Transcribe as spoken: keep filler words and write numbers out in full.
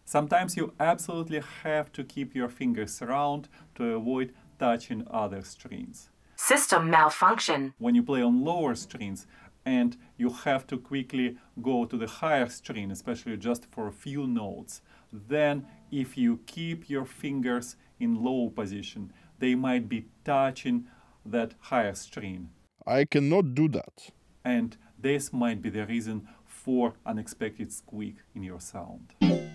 Sometimes you absolutely have to keep your fingers round to avoid touching other strings. System malfunction. When you play on lower strings and you have to quickly go to the higher string, especially just for a few notes, then if you keep your fingers in low position, they might be touching that higher string. I cannot do that. And this might be the reason for unexpected squeak in your sound.